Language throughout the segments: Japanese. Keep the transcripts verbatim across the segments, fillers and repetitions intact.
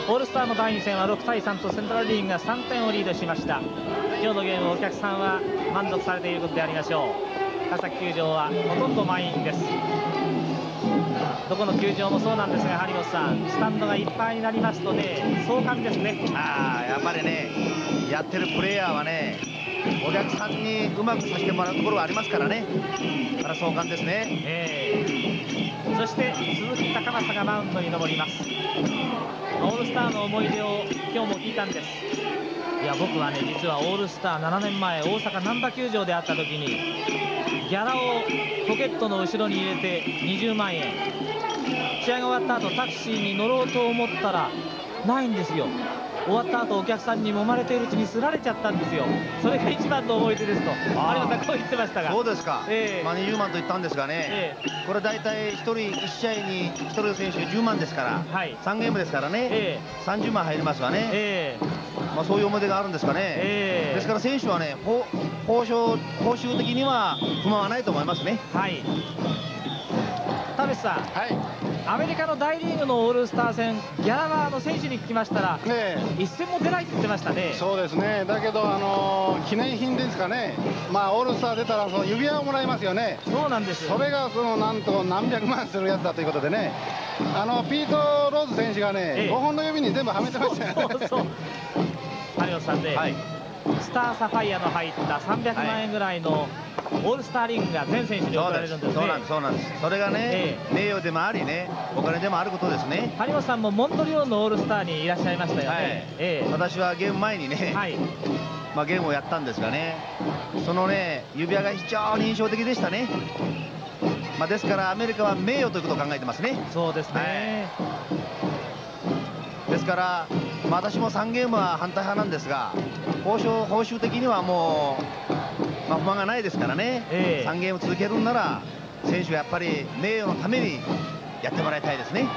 オールスターのだいに戦はろくたいさんとセントラルリーグがさんてんをリードしました。今日のゲームお客さんは満足されていることでありましょう。川崎球場はほとんど満員です。どこの球場もそうなんですが、張本さん、スタンドがいっぱいになりますとね、壮観ですね。 ああ、やっぱりね、やってるプレーヤーはね、お客さんにうまくさせてもらうところはありますからね。だから壮観ですね。 えー、そして鈴木高正がマウンドに登ります。オールスターの思い出を今日も聞いたんです。いや、僕はね、実はオールスターななねんまえ大阪難波球場で会った時にギャラをポケットの後ろに入れてにじゅうまんえん、試合が終わった後タクシーに乗ろうと思ったらないんですよ。終わった後お客さんに揉まれているうちにすられちゃったんですよ。それが一番の思い出ですと有馬さんこう言ってましたが。 そうですか、 えー、 まあ、にじゅうまんと言ったんですがね、えー、これ大体ひとりいち試合にひとりの選手じゅうまんですから、はい、さんゲームですからね、えー、さんじゅうまん入りますわね、えーまあ、そういう思い出があるんですかね、えー、ですから選手はね、報酬報酬的には不満はないと思いますね。 はい、田淵さん、はい、アメリカの大リーグのオールスター戦、ギャラはあの選手に聞きましたら、ね、一戦も出ないって言ってましたね。 そうですね、だけど、あのー、記念品ですかね、まあ、オールスター出たらその指輪をもらいますよね。 そうなんです。それがそのなんと何百万するやつだということでね、あのピート・ローズ選手がね、ええ、ごほんの指に全部はめてましたよね。そうそう有吉さんね、はい、スターサファイアの入ったさんびゃくまんえんぐらいの、はい、オールスターリングが全選手に贈られるんですね。 そうなんです、そうなんです。それがね、ええ、名誉でもありね、お金でもあることですね。 張本さんもモントリオールのオールスターにいらっしゃいましたよね。はい、ええ、私はゲーム前にね、はい、まあゲームをやったんですがね、そのね、指輪が非常に印象的でしたね。まあですからアメリカは名誉ということを考えてますね。 そうですね。 はい、ですから、まあ、私もさんゲームは反対派なんですが、報酬報酬的にはもう、まあ、不満がないですからね、えー、さんゲーム続けるんなら選手はやっぱり名誉のためにやってもらいたいですね。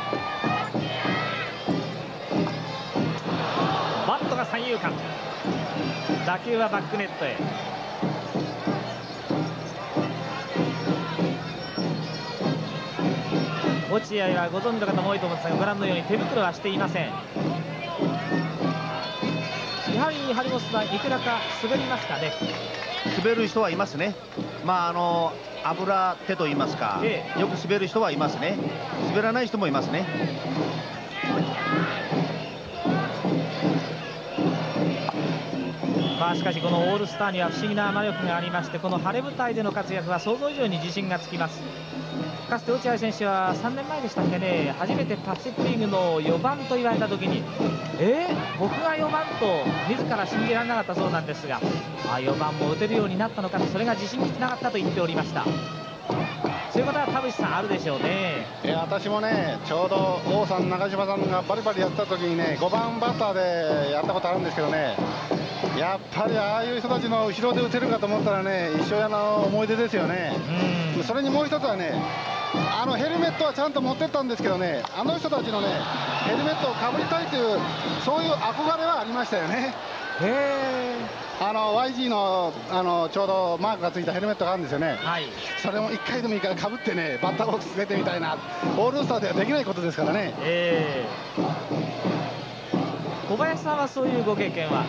バットが三遊間、打球はバックネットへ。落合はご存知の方も多いと思うんですが、ご覧のように手袋はしていません。やはり張本さん、いくらか滑りますかね。 滑る人はいますね。まああの油手と言いますか、ええ、よく滑る人はいますね。滑らない人もいますね。 まあしかしこのオールスターには不思議な魔力がありまして、この晴れ舞台での活躍は想像以上に自信がつきます。かつて落合選手はさんねんまえでしたっけね、初めてパシフィックリーグのよばんと言われた時に、えー、僕がよばんと自ら信じられなかったそうなんですが、あ、よばんも打てるようになったのかと、それが自信につながったと言っておりました。そういうことは田淵さんあるでしょうね。 え私もね、ちょうど王さん、中島さんがバリバリやった時にね、ごばんバッターでやったことあるんですけどね、やっぱりああいう人たちの後ろで打てるかと思ったらね、一生やの思い出ですよね。うん、それにもう一つはね、あのヘルメットはちゃんと持ってったんですけどね、あの人たちのね、ヘルメットをかぶりたいという、そういう憧れはありましたよね。へー、あの ワイジー の, あのちょうどマークがついたヘルメットがあるんですよね、はい、それもいっかいでもいいからかぶってね、バッターボックス出てみたいな、オールスターではできないことですからね。えー、小林さんはそういうご経験は？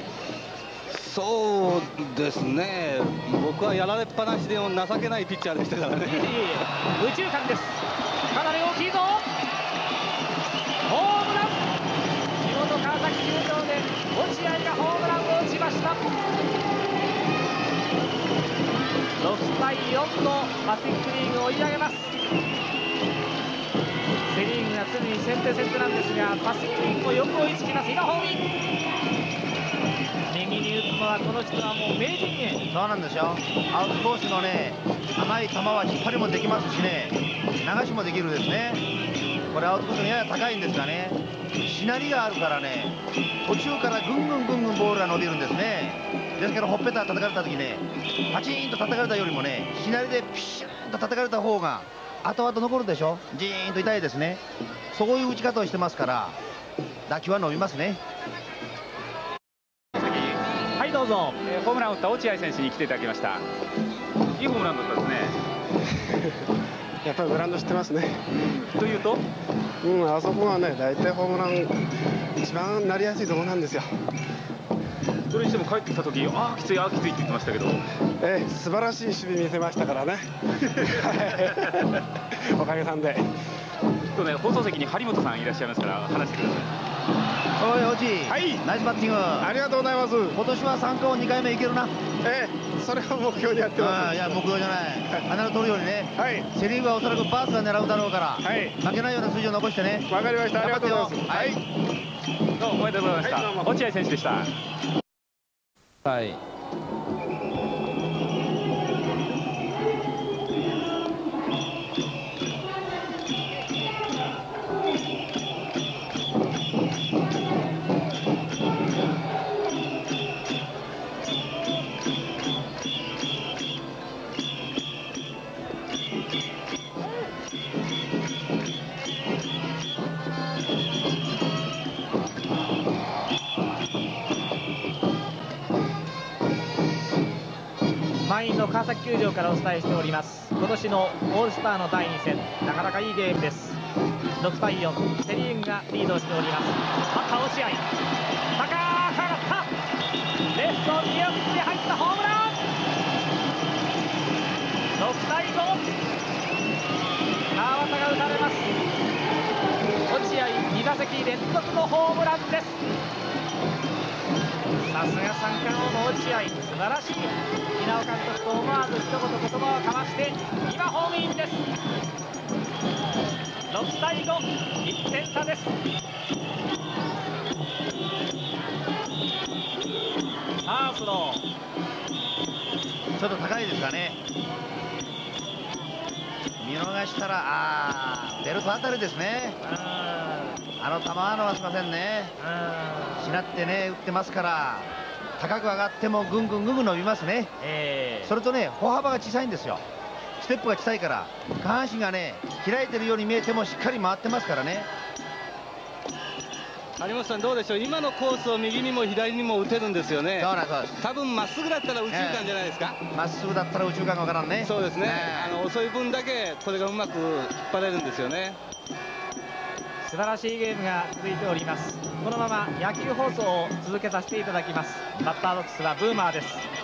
そうですね、僕はやられっぱなしで情けないピッチャーでしたからね。いえいえ、 右中間です。かなり大きいぞ。ホームラン、地元川崎球場で落合がホームランを打ちました。ろくたいよんのパシフィックリーグを追い上げます。セ・リーグが常に先手先手なんですが、パシフィックリーグもよく追いつきます。今ホームイン、右に打つのはこの人はもう名人へ。 そうなんですよ。アウトコースのね、甘い球は引っ張りもできますしね、流しもできるですね。これアウトコースにやや高いんですがね、しなりがあるからね、途中からぐんぐんぐんぐんボールが伸びるんですね。ですからほっぺた叩かれた時ね、パチンと叩かれたよりもね、しなりでピシューンと叩かれた方が後々残るでしょ。ジーンと痛いですね。そういう打ち方をしてますから打球は伸びますね。 はい、どうぞ。 えー、ホームランを打った落合選手に来ていただきました。いいホームランだったですね。 やっぱりグラウンド知ってますね。 というと、 うん、あそこはね、大体ホームラン一番なりやすいところなんですよ。 それにしても帰ってきた時、ああきついああきついって言ってましたけど、 ええ、素晴らしい守備見せましたからね。おかげさんで。 今日ね、放送席に張本さんいらっしゃいますから話してください。 おいおじ、 はい、 ナイスバッティング。 ありがとうございます。 今年は三冠王にかいめいけるな。 ええ、それを目標にやってます。 いや、目標じゃない、花の取るようにね、 はい、 セ・リーグはおそらくバースが狙うだろうから、 はい、 負けないような数字を残してね。 わかりました、ありがとうございます。 はい、 どうもおめでとうございました。 はい、どうも落合選手でした。 はい。満員の川崎球場からお伝えしております。今年のオールスターのだいに戦、なかなかいいゲームです。ろくたいよん、セ・リーグがリードしております。バッター落合、高く上がった、レフトニアピッチに入ったホームラン。ろくたいご、川端が打たれます。落合に打席連続のホームランです。さすが三冠王の落合、素晴らしい。稲尾監督と思わず一言言葉を交わして今ホームインです。ろくたいご、いってん差です。ファーストちょっと高いですかね。見逃したら、あー、ベルトあたりですね。あの球は逃しませんね。しなってね、打ってますから、高く上がってもぐんぐんぐんぐん伸びますね。えー、それとね、歩幅が小さいんですよ。ステップが小さいから、下半身がね、開いてるように見えてもしっかり回ってますからね。 張本さん、どうでしょう、今のコースを右にも左にも打てるんですよね。 そうなんです。 多分まっすぐだったら右中間じゃないですか。 ま、えー、っすぐだったら右中間がわからんね。 そうですね、 えー、 あの遅い分だけこれがうまく引っ張れるんですよね。 素晴らしいゲームが続いております。このまま野球放送を続けさせていただきます。バッターボックスはブーマーです。